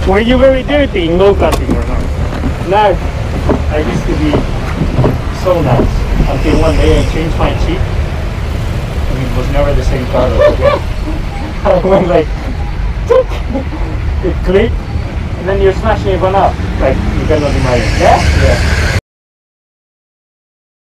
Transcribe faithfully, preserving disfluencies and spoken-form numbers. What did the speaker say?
Were you very dirty in go-karting or not? No. I used to be so nice until one day I changed my seat and it was never the same car again. I went like, it clicked, and then you smash me one up. Like, you cannot imagine. Yeah? Yeah.